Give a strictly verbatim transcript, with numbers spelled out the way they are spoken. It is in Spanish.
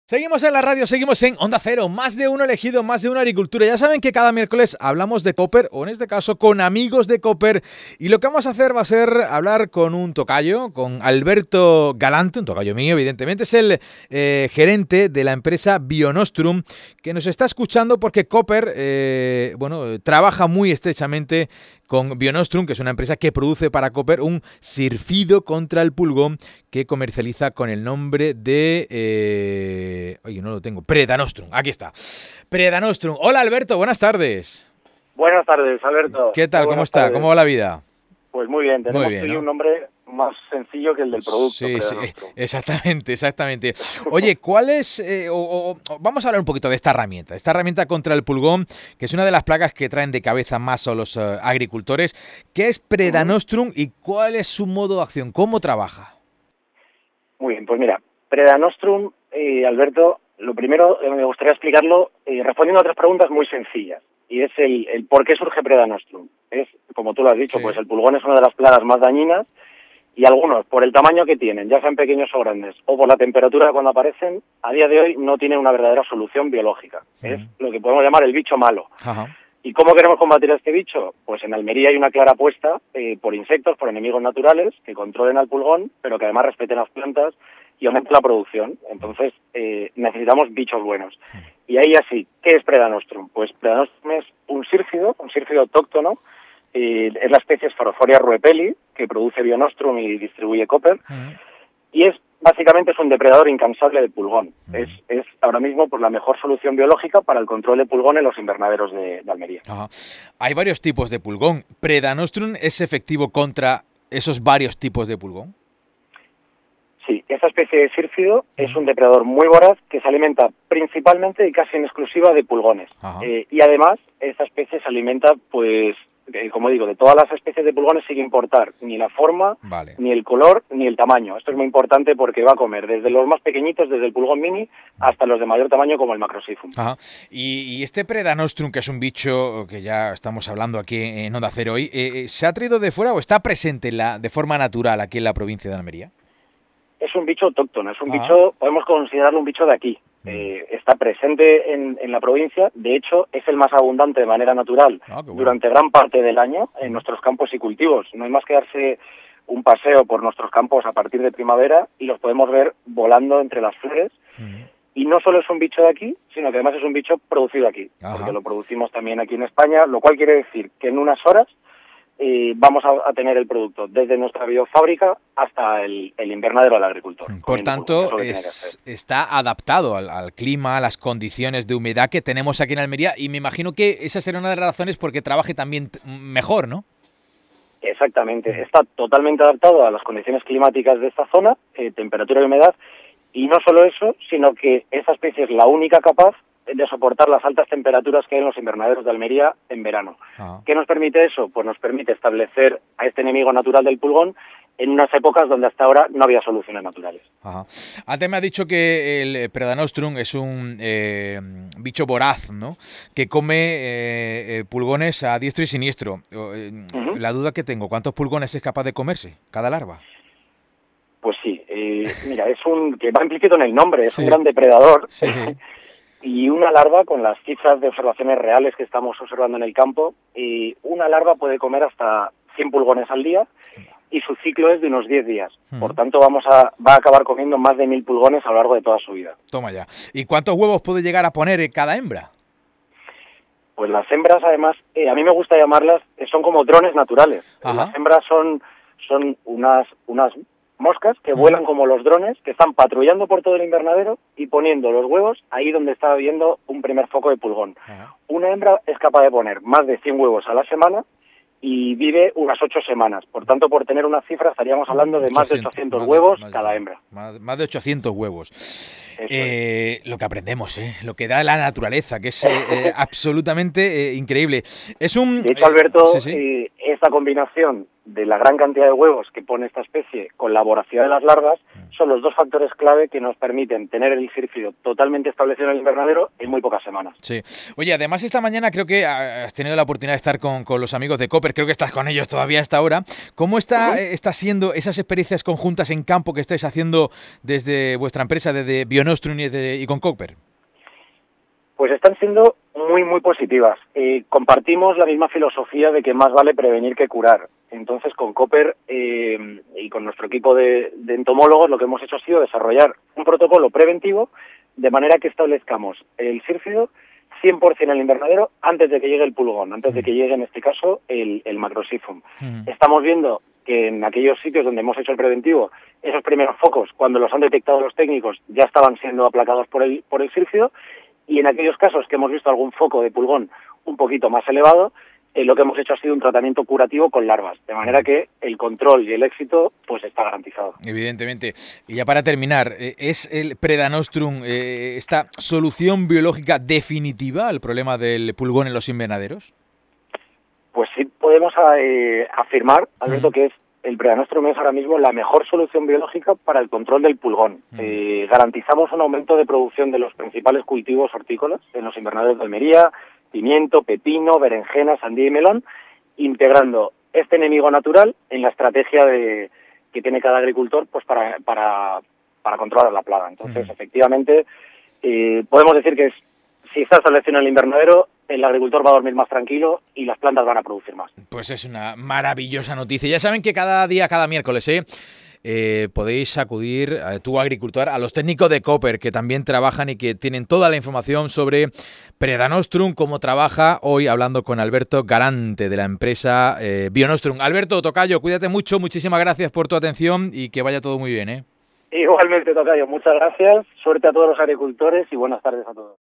Seguimos en la radio, seguimos en Onda Cero, más de uno elegido, más de una agricultura. Ya saben que cada miércoles hablamos de Cooper, o en este caso con amigos de Cooper, y lo que vamos a hacer va a ser hablar con un tocayo, con Alberto Galante, un tocayo mío evidentemente, es el eh, gerente de la empresa Bionostrum, que nos está escuchando porque Cooper, eh, bueno, trabaja muy estrechamente con Bionostrum, que es una empresa que produce para Cooper un sirfido contra el pulgón que comercializa con el nombre de... Eh... Oye, no lo tengo. Predanostrum. Aquí está. Predanostrum. Hola, Alberto. Buenas tardes. Buenas tardes, Alberto. ¿Qué tal? ¿Cómo está? Tardes. ¿Cómo va la vida? Pues muy bien. Tenemos muy bien, aquí ¿no? un nombre más sencillo que el del producto. Sí, sí, exactamente, exactamente. Oye, ¿cuál es...? Eh, o, o, o, vamos a hablar un poquito de esta herramienta. Esta herramienta contra el pulgón, que es una de las plagas que traen de cabeza más a los uh, agricultores. ¿Qué es Predanostrum y cuál es su modo de acción? ¿Cómo trabaja? Muy bien, pues mira, Predanostrum, eh, Alberto, lo primero eh, me gustaría explicarlo eh, respondiendo a tres preguntas muy sencillas. Y es el, el por qué surge Predanostrum. Es, como tú lo has dicho, sí. Pues el pulgón es una de las plagas más dañinas y algunos, por el tamaño que tienen, ya sean pequeños o grandes, o por la temperatura cuando aparecen, a día de hoy no tienen una verdadera solución biológica. Uh-huh. Es lo que podemos llamar el bicho malo. Uh-huh. ¿Y cómo queremos combatir a este bicho? Pues en Almería hay una clara apuesta eh, por insectos, por enemigos naturales, que controlen al pulgón, pero que además respeten las plantas y aumenten la producción. Entonces eh, necesitamos bichos buenos. Y ahí así, ¿qué es Predanostrum? Pues Predanostrum es un sírfido, un sírfido autóctono, eh, es la especie Sphaerofolia ruepeli, que produce Bionostrum y distribuye Cooper, uh-huh. y es básicamente es un depredador incansable de pulgón. Uh-huh. Es, es ahora mismo pues, la mejor solución biológica para el control de pulgón en los invernaderos de, de Almería. Uh-huh. Hay varios tipos de pulgón. ¿Predanostrum es efectivo contra esos varios tipos de pulgón? Sí, esta especie de sírfido uh-huh. es un depredador muy voraz que se alimenta principalmente y casi en exclusiva de pulgones. Uh-huh. Eh, y además, esta especie se alimenta, pues, eh, como digo, de todas las especies de pulgones sin importar ni la forma, vale. ni el color, ni el tamaño. Esto es muy importante porque va a comer desde los más pequeñitos, desde el pulgón mini, hasta los de mayor tamaño como el Macrosiphum. Ajá. Y, y este Predanostrum, que es un bicho que ya estamos hablando aquí en Onda Cero hoy, eh, ¿se ha traído de fuera o está presente en la, de forma natural aquí en la provincia de Almería? Es un bicho autóctono, es un ah. bicho, podemos considerarlo un bicho de aquí. Mm. Eh, está presente en, en la provincia, de hecho es el más abundante de manera natural ah, bueno. durante gran parte del año en nuestros campos y cultivos. No hay más que darse un paseo por nuestros campos a partir de primavera y los podemos ver volando entre las flores. Mm. Y no solo es un bicho de aquí, sino que además es un bicho producido aquí, Ajá. porque lo producimos también aquí en España, lo cual quiere decir que en unas horas Eh, vamos a, a tener el producto desde nuestra biofábrica hasta el, el invernadero del agricultor. Por tanto, es, está adaptado al, al clima, a las condiciones de humedad que tenemos aquí en Almería y me imagino que esa será una de las razones por qué trabaje también mejor, ¿no? Exactamente, está totalmente adaptado a las condiciones climáticas de esta zona, eh, temperatura y humedad, y no solo eso, sino que esta especie es la única capaz de soportar las altas temperaturas que hay en los invernaderos de Almería en verano. Ah. ¿Qué nos permite eso? Pues nos permite establecer a este enemigo natural del pulgón en unas épocas donde hasta ahora no había soluciones naturales. Ajá. Antes me ha dicho que el Predanostrum es un eh, bicho voraz, ¿no? Que come eh, pulgones a diestro y siniestro. Uh-huh. La duda que tengo, ¿cuántos pulgones es capaz de comerse cada larva? Pues sí, eh, mira, es un que va implícito en el nombre, es sí. un gran depredador. Sí. Y una larva, con las cifras de observaciones reales que estamos observando en el campo, y una larva puede comer hasta cien pulgones al día y su ciclo es de unos diez días. Hmm. Por tanto, vamos a va a acabar comiendo más de mil pulgones a lo largo de toda su vida. Toma ya. ¿Y cuántos huevos puede llegar a poner cada hembra? Pues las hembras, además, eh, a mí me gusta llamarlas, eh, son como drones naturales. Ajá. Las hembras son, son unas... unas moscas que vuelan como los drones, que están patrullando por todo el invernadero y poniendo los huevos ahí donde está habiendo un primer foco de pulgón. Uh-huh. Una hembra es capaz de poner más de cien huevos a la semana y vive unas ocho semanas. Por tanto, por tener una cifra, estaríamos hablando de más de ochocientos más huevos de, cada hembra. Más, más de ochocientos huevos. Eh, lo que aprendemos, ¿eh? Lo que da la naturaleza, que es eh, eh, absolutamente eh, increíble. Es un, de hecho, Alberto, eh, sí, sí. Eh, esta combinación de la gran cantidad de huevos que pone esta especie con la voracidad de las larvas son los dos factores clave que nos permiten tener el círfido totalmente establecido en el invernadero en muy pocas semanas. Sí. Oye, además esta mañana creo que has tenido la oportunidad de estar con, con los amigos de Koper, creo que estás con ellos todavía a esta hora. ¿Cómo está, uh-huh. está siendo esas experiencias conjuntas en campo que estáis haciendo desde vuestra empresa, desde Bionostrum y, de, y con Koper? Pues están siendo muy, muy positivas. Eh, compartimos la misma filosofía de que más vale prevenir que curar. Entonces, con Koper eh, y con nuestro equipo de, de entomólogos, lo que hemos hecho ha sido desarrollar un protocolo preventivo de manera que establezcamos el sírfido cien por ciento en el invernadero antes de que llegue el pulgón, antes de que llegue, en este caso, el, el macrosifum. Uh-huh. Estamos viendo que en aquellos sitios donde hemos hecho el preventivo, esos primeros focos, cuando los han detectado los técnicos, ya estaban siendo aplacados por el, por el sírfido, y en aquellos casos que hemos visto algún foco de pulgón un poquito más elevado, eh, lo que hemos hecho ha sido un tratamiento curativo con larvas, de manera que el control y el éxito pues está garantizado. Evidentemente. Y ya para terminar, ¿es el Predanostrum eh, esta solución biológica definitiva al problema del pulgón en los invernaderos? Pues sí podemos eh, afirmar, Alberto, uh-huh. que es el Predanostrum es ahora mismo la mejor solución biológica para el control del pulgón. Uh-huh. Eh, garantizamos un aumento de producción de los principales cultivos hortícolas en los invernaderos de Almería, pimiento, pepino, berenjena, sandía y melón, integrando este enemigo natural en la estrategia de, que tiene cada agricultor pues para, para, para controlar la plaga. Entonces, uh-huh. efectivamente, eh, podemos decir que es, si está establecido en el invernadero, el agricultor va a dormir más tranquilo y las plantas van a producir más. Pues es una maravillosa noticia. Ya saben que cada día, cada miércoles, ¿eh? Eh, podéis acudir, eh, tú agricultor, a los técnicos de Koper que también trabajan y que tienen toda la información sobre Predanostrum, cómo trabaja, hoy hablando con Alberto Garante de la empresa eh, Bionostrum. Alberto, tocayo, cuídate mucho, muchísimas gracias por tu atención y que vaya todo muy bien, ¿eh? Igualmente, tocayo, muchas gracias, suerte a todos los agricultores y buenas tardes a todos.